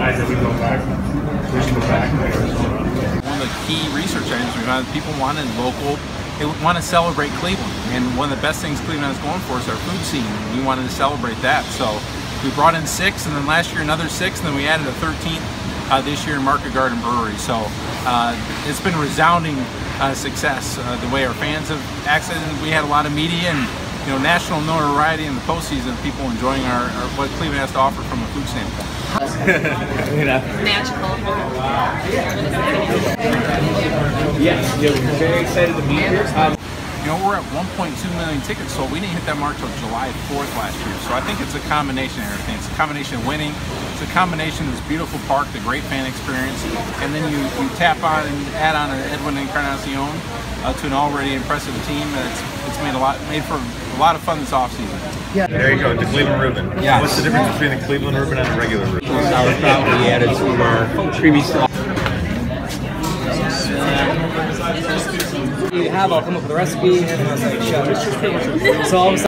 excited that we go back. We should go back there. One of the key research items we found, people wanted local, they want to celebrate Cleveland. And one of the best things Cleveland is going for is our food scene. We wanted to celebrate that. So we brought in 6, and then last year another 6, and then we added a 13th this year in Market Garden Brewery. So it's been a resounding success. The way our fans have accessed it. We had a lot of media and national notoriety in the postseason of people enjoying our what Cleveland has to offer from a food standpoint. Magical. Yes, we're very excited to be here. We're at 1.2 million tickets sold. We didn't hit that mark till July 4th last year. So I think it's a combination of everything. It's a combination of winning. It's a combination of this beautiful park, the great fan experience, and then you tap on and add on an Edwin Encarnacion to an already impressive team. It's made for a lot of fun this offseason. Yeah. There you go, the Cleveland Reuben. Yeah. What's the difference between the Cleveland Reuben and a regular Reuben? Sauerkraut we added some our previous. You have, I'll come up with a recipe and I'll say, show. So all of a sudden